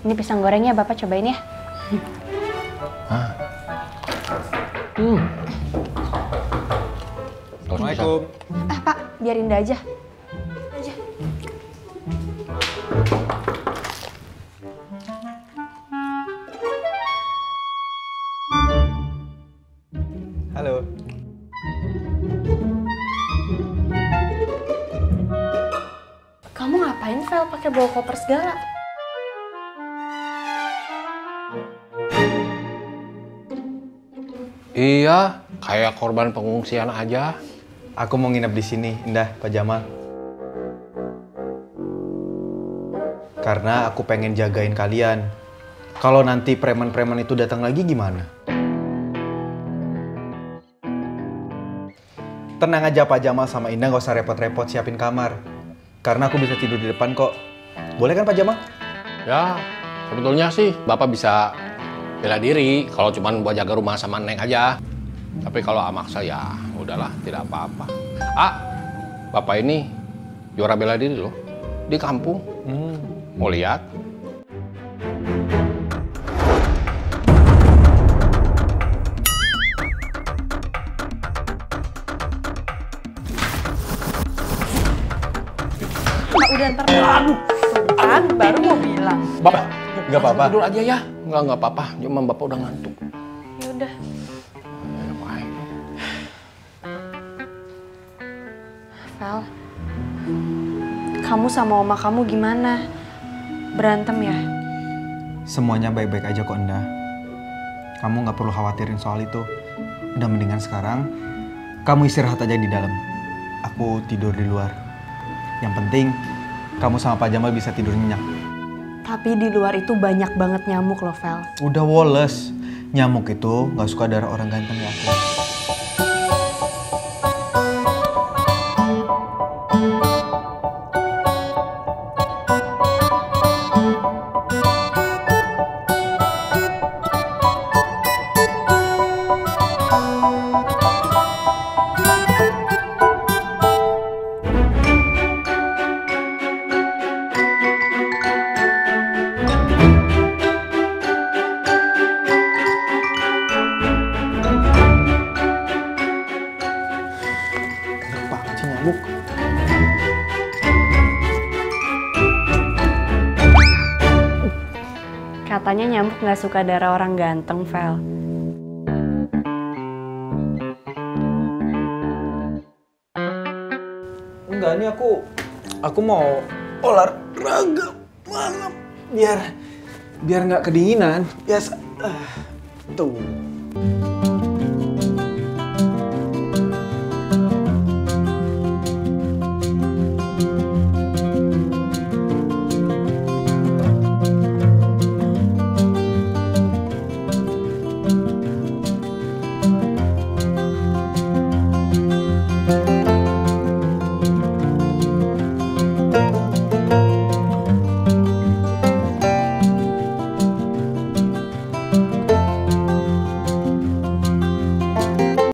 Ini pisang gorengnya Bapak cobain ya. Assalamualaikum. Pak, biarin Indah aja. Halo. Kamu ngapain, Vel, pakai bawa koper segala? Iya, kayak korban pengungsian aja. Aku mau nginep di sini, Indah, Pak Jamal. Karena aku pengen jagain kalian. Kalau nanti preman-preman itu datang lagi gimana? Tenang aja Pak Jamal sama Indah, nggak usah repot-repot siapin kamar. Karena aku bisa tidur di depan kok. Boleh kan Pak Jamal? Ya, sebetulnya sih Bapak bisa bela diri kalau cuma buat jaga rumah sama Neng aja. Tapi kalau maksa ya udahlah, tidak apa-apa. Bapak ini juara bela diri loh di kampung. Mau lihat? Udah ntar aduh, kan baru mau bilang. Bapak, Nggak apa-apa. tidur aja ya. Nggak apa-apa. Cuma Bapak udah ngantuk. Ya udah. Vel, kamu sama oma kamu gimana? Berantem ya? Semuanya baik-baik aja kok, Indah. Kamu nggak perlu khawatirin soal itu. Udah mendingan sekarang, kamu istirahat aja di dalam. Aku tidur di luar. Yang penting, kamu sama Pak Jamal bisa tidur nyenyak. Tapi di luar itu banyak banget nyamuk loh, Vel. Udah Wallace, nyamuk itu nggak suka darah orang ganteng ya aku. Nyamuk. Katanya nyamuk nggak suka darah orang ganteng, Vel. Enggak, ini aku mau olahraga malam biar nggak kedinginan. Biasa. Tuh.